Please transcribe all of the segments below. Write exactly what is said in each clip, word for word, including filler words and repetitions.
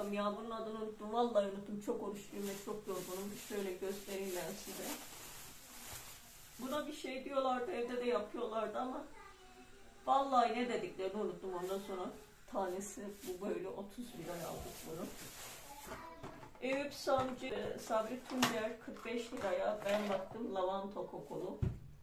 bakalım ya, bunun adını unuttum. Vallahi unuttum. Çok oruçluyum ve çok yorgunum. Şöyle göstereyim ben size. Buna bir şey diyorlardı. Evde de yapıyorlardı ama vallahi ne dediklerini unuttum. Ondan sonra tanesi bu böyle otuz liraya aldık bunu. Eyüp Sancı Sabri Tuncer kırk beş liraya. Ben baktım lavanta kokulu.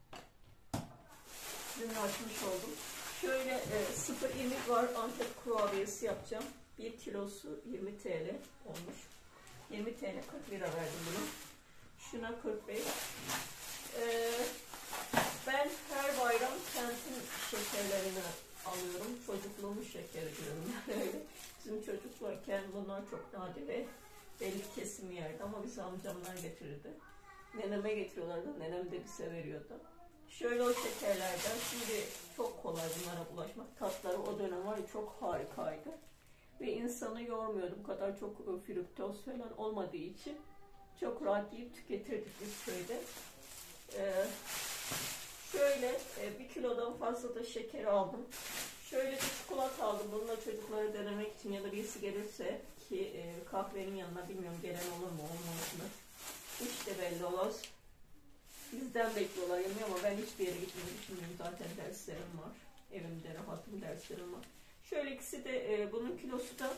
Dün açmış oldum. Şöyle e, sıfır irmik var. Antep kurabiyesi yapacağım. bir kilosu yirmi TL olmuş. yirmi TL kırk lira verdim bunu. Şuna kırk beş. Ee, ben her bayram kentin şekerlerini alıyorum. Çocukluğumun şekeri diyorum. Bizim çocuklarken bunlar çok nadir ve belli kesimi yerdi ama bize amcamlar getirirdi. Neneme getiriyorlardı. Nenem de bize veriyordu. Şöyle o şekerlerden, şimdi çok kolay bunlara bulaşmak. Tatları o dönem var ya çok harikaydı. Ve insanı yormuyordu. Bu kadar çok fruktoz falan olmadığı için çok rahat yiyip tüketirdik biz köyde. Ee, şöyle e, bir kilodan fazla da şeker aldım. Şöyle bir çikolata aldım. Bununla çocukları denemek için ya da birisi gelirse ki e, kahvenin yanına bilmiyorum gelen olur mu olmaz mı? Hiç de belli olmaz. Bizden bekliyorlar yemeği ama ben hiçbir yere gitmeyi düşünmüyorum. Zaten derslerim var. Evimde rahatım, derslerim var. Şöyle ikisi de e, bunun kilosu da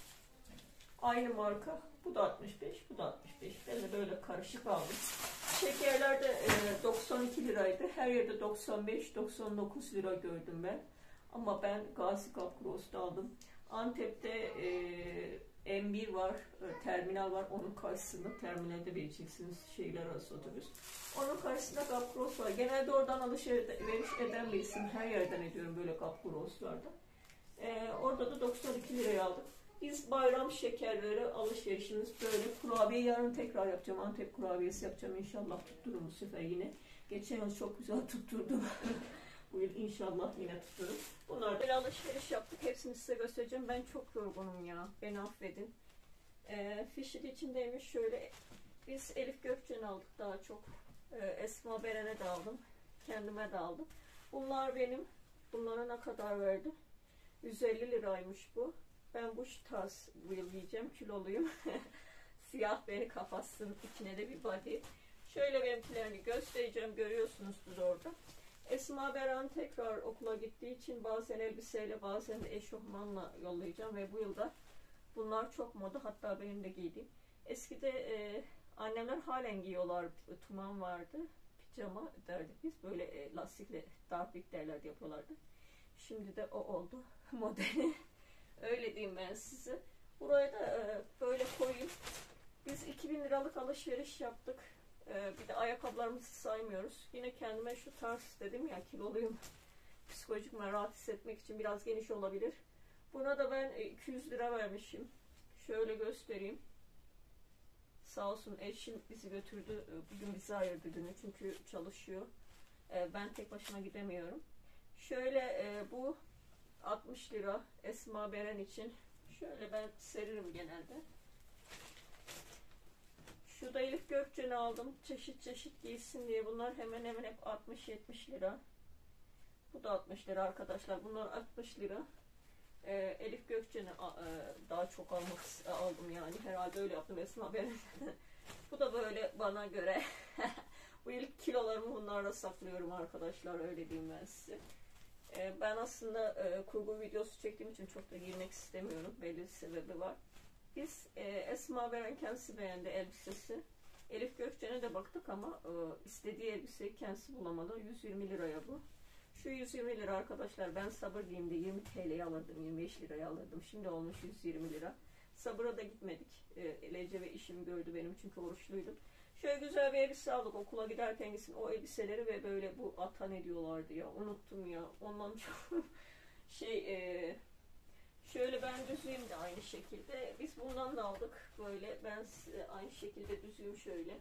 aynı marka. Bu da altmış beş, bu da altmış beş. Ben de böyle karışık aldım. Şekerler de e, doksan iki liraydı. Her yerde doksan beş doksan dokuz lira gördüm ben. Ama ben Gazi Kapkuros'ta aldım. Antep'te e, M bir var, e, terminal var. Onun karşısında terminalde vereceksiniz şeyler arası otobüs. Onun karşısında Kapkuros var. Genelde oradan alışveriş eden birisiyim. Her yerden ediyorum böyle Kapkuros'larda. E, orada da doksan iki liraya aldım. Biz bayram şekerleri alışverişimiz böyle. Kurabiye yarın tekrar yapacağım. Antep kurabiyesi yapacağım. İnşallah tuttururum bu sefer yine. Geçen yıl çok güzel tutturdum. Bu yıl inşallah yine tuturum. Bunlar böyle alışveriş yaptık. Hepsini size göstereceğim. Ben çok yorgunum ya. Beni affedin. E, fişin içindeymiş şöyle. Biz Elif Gökçen'i aldık daha çok. E, Esma Beren'e de aldım. Kendime de aldım. Bunlar benim. Bunlara ne kadar verdim? yüz elli liraymış bu. Ben bu tarz yiyeceğim. Kiloluyum. Siyah beni kapatsın. İçine de bir body. Şöyle benimkilerini göstereceğim. Görüyorsunuzdur orada. Esma Beren tekrar okula gittiği için bazen elbiseyle bazen de eşofmanla yollayacağım. Ve bu yılda bunlar çok moda. Hatta benim de giydiğim. Eskide e, annemler halen giyiyorlar. Tuman vardı. Pijama derdik biz. Böyle e, lastikle darbik derlerdi yapıyorlardı. Şimdi de o oldu modeli. Öyle diyeyim ben size. Buraya da e, böyle koyayım. Biz iki bin liralık alışveriş yaptık. E, bir de ayakkabılarımızı saymıyoruz. Yine kendime şu tarz dedim ya, kiloluyum. Psikolojik rahat hissetmek için biraz geniş olabilir. Buna da ben iki yüz lira vermişim. Şöyle göstereyim. Sağ olsun eşim bizi götürdü. Bugün bizi ayırdı günü çünkü çalışıyor. E, ben tek başıma gidemiyorum. Şöyle e, bu altmış lira Esma Beren için. Şöyle ben seririm genelde. Şu da Elif Gökçen'i aldım. Çeşit çeşit giysin diye. Bunlar hemen hemen hep altmış yetmiş lira. Bu da altmış lira arkadaşlar. Bunlar altmış lira. Ee, Elif Gökçen'i e, daha çok almak aldım yani. Herhalde öyle yaptım Esma Beren. Bu da böyle bana göre. Bu ilk kilolarımı bunlarla saklıyorum arkadaşlar. Öyle diyeyim ben size. Ben aslında e, kurgu videosu çektiğim için çok da girmek istemiyorum. Belli bir sebebi var. Biz e, Esma Beren kendisi beğendi elbisesi. Elif Gökçen'e de baktık ama e, istediği elbiseyi kendisi bulamadı. yüz yirmi liraya bu. Şu yüz yirmi lira arkadaşlar. Ben sabır diyeyim de yirmi TL'ye alırdım. yirmi beş liraya alırdım. Şimdi olmuş yüz yirmi lira. Sabıra da gitmedik. E, Lece ve işimi gördü benim çünkü oruçluydum. Şöyle güzel bir elbise aldık. Okula giderken gitsin o elbiseleri ve böyle bu ata ne diyorlardı ya. Unuttum ya. Ondan çok şey e, şöyle ben düzeyim de aynı şekilde. Biz bundan da aldık. Böyle ben aynı şekilde düzeyim şöyle.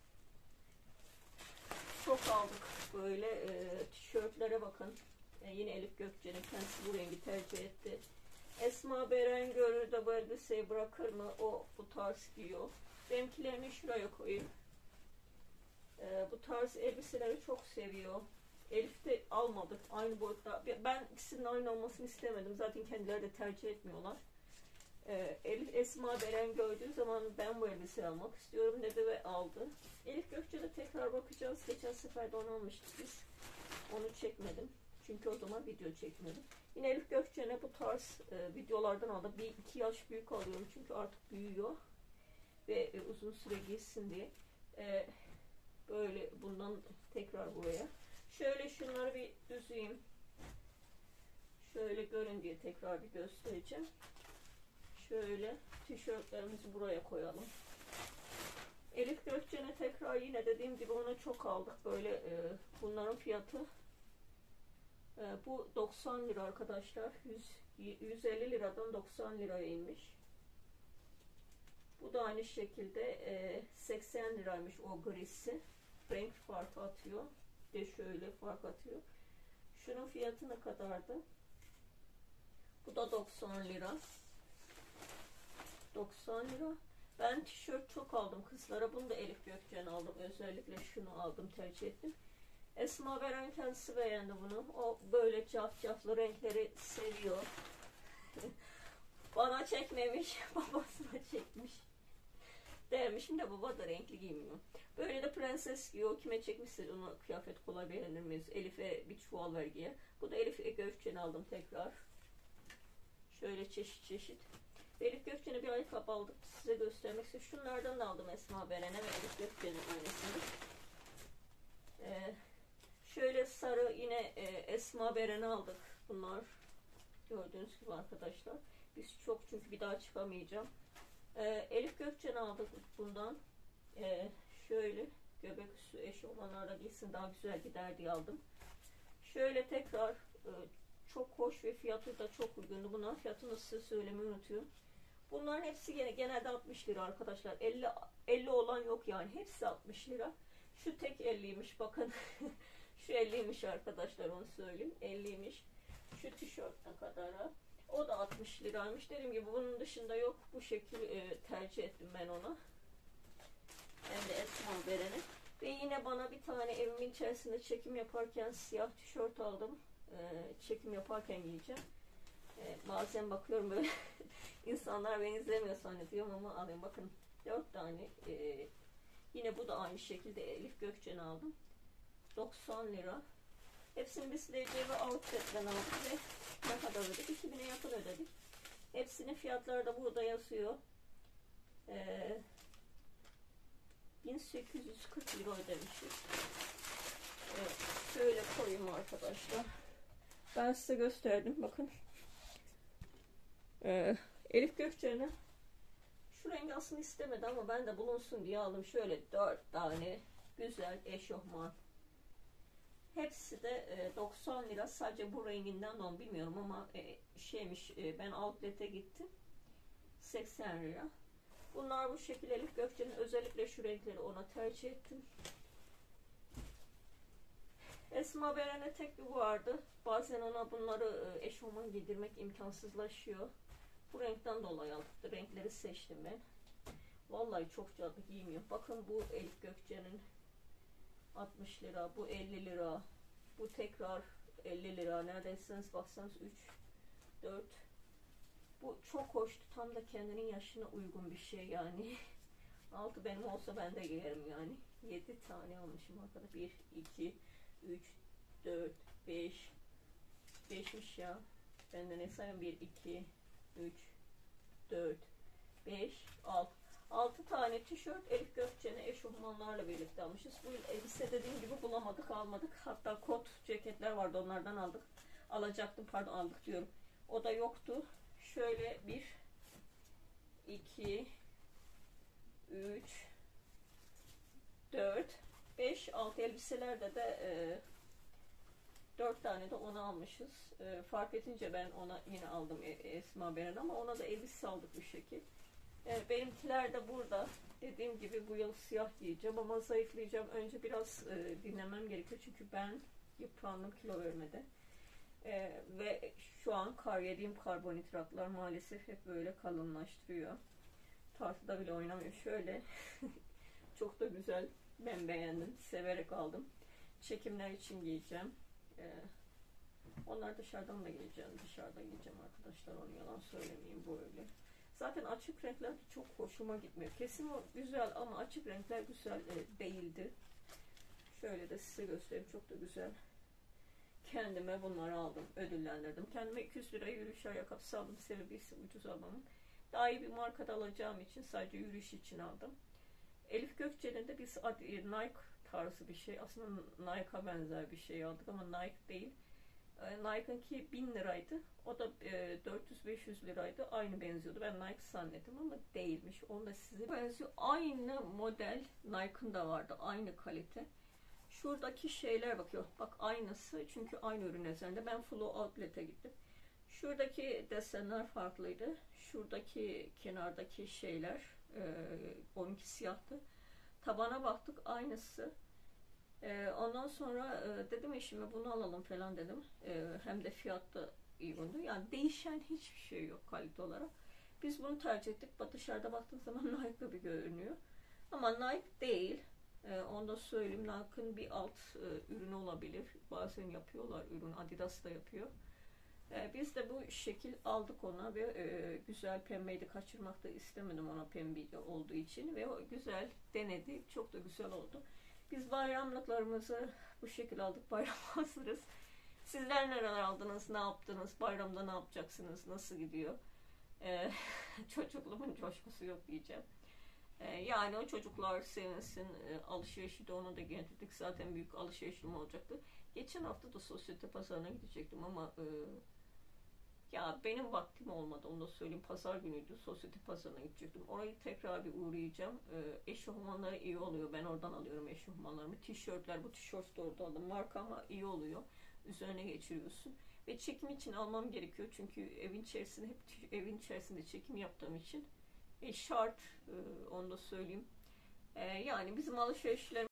Çok aldık. Böyle e, tişörtlere bakın. E, yine Elif Gökçen'in kendisi bu rengi tercih etti. Esma Beren görür de bu elbiseyi bırakır mı? O bu tarz giyiyor. Benimkilerini şuraya koyayım. Ee, bu tarz elbiseleri çok seviyor. Elif de almadık aynı boyutta. Ben ikisinin aynı olmasını istemedim. Zaten kendileri de tercih etmiyorlar. Ee, Elif, Esma Beren gördüğü zaman ben bu elbise almak istiyorum dedi ve aldı. Elif Gökçe'de tekrar bakacağız. Geçen sefer de onu almıştık biz. Onu çekmedim. Çünkü o zaman video çekmedim. Yine Elif Gökçe'ne bu tarz e, videolardan aldım. Bir iki yaş büyük alıyorum çünkü artık büyüyor. Ve e, uzun süre giysin diye. E, böyle bundan tekrar buraya. Şöyle şunları bir düzeyim. Şöyle görün diye tekrar bir göstereceğim. Şöyle tişörtlerimizi buraya koyalım. Elif Gökçen'e tekrar yine dediğim gibi ona çok aldık. Böyle e, bunların fiyatı e, bu doksan lira arkadaşlar. yüz, yüz elli liradan doksan liraya inmiş. Bu da aynı şekilde e, seksen liraymış o grisi. Renk farkı atıyor. Bir de şöyle fark atıyor. Şunun fiyatı ne kadardı? Bu da doksan lira. doksan lira. Ben tişört çok aldım kızlara. Bunu da Elif Gökçen aldım. Özellikle şunu aldım, tercih ettim. Esma Beren kendisi beğendi bunu. O böyle cafcaflı renkleri seviyor. Bana çekmemiş, babasına çekmiş. Dermişim de baba da renkli giymiyor. Böyle de prenses giyiyor. Kime çekmişse onu kıyafet kolay beğenir miyiz? Elif'e bir çuval ver giyer. Bu da Elif'e Gökçen aldım tekrar. Şöyle çeşit çeşit. Elif Gökçen'e bir ayakkabı aldık. Size göstermek istiyorum. Şunlardan da aldım Esma Beren'e ve Elif Gökçen'in aynısını. Ee, şöyle sarı yine e, Esma Beren'e aldık. Bunlar gördüğünüz gibi arkadaşlar. Biz çok çünkü bir daha çıkamayacağım. Ee, Elif Gökçen'e aldık bundan. Ee, şöyle göbek üstü eşofmanlarla giysin daha güzel gider diye aldım. Şöyle tekrar e, çok hoş ve fiyatı da çok uygundu. Bunların fiyatını size söylemeyi unutuyorum. Bunların hepsi gene genelde altmış lira arkadaşlar. elli elli olan yok yani. Hepsi altmış lira. Şu tek elliymiş bakın. Şu elliymiş arkadaşlar, onu söyleyeyim. elliymiş. Şu tişört ne kadar? O da altmış liraymış. Dediğim gibi bunun dışında yok. Bu şekil e, tercih ettim ben ona. Hem de Esma Beren'e. Ve yine bana bir tane evimin içerisinde çekim yaparken siyah tişört aldım. E, çekim yaparken giyeceğim. E, bazen bakıyorum böyle insanlar beni izlemiyor zannediyorum ama alayım. Bakın dört tane. E, yine bu da aynı şekilde Elif Gökçen aldım. doksan lira. Hepsini biz D C ve Outlet'ten aldık ve ne kadar ödedik? iki bine yakın ödedik. Hepsinin fiyatları da burada yazıyor. Ee, bin sekiz yüz kırk lira ödemişiz. Evet, şöyle koyayım arkadaşlar. Ben size gösterdim. Bakın. Ee, Elif Gökçen'e şu rengi aslında istemedi ama ben de bulunsun diye aldım. Şöyle dört tane güzel eşofman. Hepsi de doksan lira. Sadece bu renginden onu bilmiyorum ama şeymiş, ben outlet'e gittim. seksen lira. Bunlar bu şekilde Elif Gökçen'in özellikle şu renkleri ona tercih ettim. Esma Beren'e tek bir vardı. Bazen ona bunları eşofman giydirmek imkansızlaşıyor. Bu renkten dolayı aldık. Renkleri seçtim ben. Vallahi çok canlı giymiyor. Bakın bu Elif Gökçen'in altmış lira, bu elli lira, bu tekrar elli lira. Neredesiniz baksanız üç, dört. Bu çok hoştu. Tam da kendinin yaşına uygun bir şey yani. altı benim olsa ben de giyerim yani. yedi tane almışım arkada. bir, iki, üç, dört, beş. beşmiş ya. Ben de ne sayayım? bir, iki, üç, dört, beş, altı. altı tane tişört Elif Gökçen'e eşofmanlarla birlikte almışız. Bu elbise dediğim gibi bulamadık, almadık. Hatta kot ceketler vardı, onlardan aldık. Alacaktım, pardon aldık diyorum. O da yoktu. Şöyle bir, iki, üç, dört, beş, altı elbiselerde de e, dört tane de ona almışız. E, fark edince ben ona yine aldım Esma Beren ama ona da elbise aldık bu şekil. E, benimkiler de burada. Dediğim gibi bu yıl siyah giyeceğim ama zayıflayacağım. Önce biraz e, dinlemem gerekiyor çünkü ben yıprandım kilo vermede. E, ve şu an kar yediğim karbonhidratlar maalesef hep böyle kalınlaştırıyor. Tartıda bile oynamıyor. Şöyle çok da güzel. Ben beğendim. Severek aldım. Çekimler için giyeceğim. E, onlar dışarıdan da giyeceğim. Dışarıda giyeceğim arkadaşlar. Onu yalan söylemeyeyim böyle. Zaten açık renkler de çok hoşuma gitmiyor. Kesim güzel ama açık renkler güzel e, değildi. Şöyle de size göstereyim. Çok da güzel. Kendime bunları aldım. Ödüllendirdim. Kendime iki yüz liraya yürüyüş ayakkabısı aldım. Sebebi ise ucuz almamın. Daha iyi bir markada alacağım için sadece yürüyüş için aldım. Elif Gökçe'nin de biz Nike tarzı bir şey. Aslında Nike'a benzer bir şey aldık ama Nike değil. Nike'ınki bin liraydı. O da dört yüz beş yüz liraydı. Aynı benziyordu. Ben Nike zannettim ama değilmiş. Onu da size benziyor. Aynı model Nike'ın da vardı. Aynı kalite. Şuradaki şeyler bakıyor. Bak aynısı. Çünkü aynı ürün üzerinde. Ben Flow Outlet'e gittim. Şuradaki desenler farklıydı. Şuradaki kenardaki şeyler onunki siyahtı. Tabana baktık aynısı. Ondan sonra dedim eşime bunu alalım falan dedim. Hem de fiyat da uygundu. Yani değişen hiçbir şey yok kalite olarak. Biz bunu tercih ettik. Dışarıda baktığın zaman Nike gibi görünüyor. Ama Nike değil. Onu da söyleyeyim. Nike'ın bir alt ürünü olabilir. Bazen yapıyorlar ürün. Adidas da yapıyor. Biz de bu şekil aldık ona ve güzel pembeyi de kaçırmak da istemedim ona pembe olduğu için. Ve o güzel denedi. Çok da güzel oldu. Biz bayramlıklarımızı bu şekilde aldık. Bayram hazırız. Sizler nereler aldınız? Ne yaptınız? Bayramda ne yapacaksınız? Nasıl gidiyor? Ee, çocukluğumun coşkusu yok diyeceğim. Ee, yani o çocuklar sevinsin. Ee, alışverişi de onu da getirdik. Zaten büyük alışverişim olacaktı. Geçen hafta da sosyete pazarına gidecektim ama e, ya benim vaktim olmadı. Onu da söyleyeyim. Pazar günüydü. Sosyete pazarına gidecektim. Orayı tekrar bir uğrayacağım. Ee, eşofmanları iyi oluyor. Ben oradan alıyorum eşofmanlarımı. Tişörtler. Bu tişört de orada aldım. Marka ama iyi oluyor. Üzerine geçiriyorsun. Ve çekim için almam gerekiyor. Çünkü evin içerisinde hep evin içerisinde çekim yaptığım için e, şart. E, onu da söyleyeyim. E, yani bizim alışverişlerimiz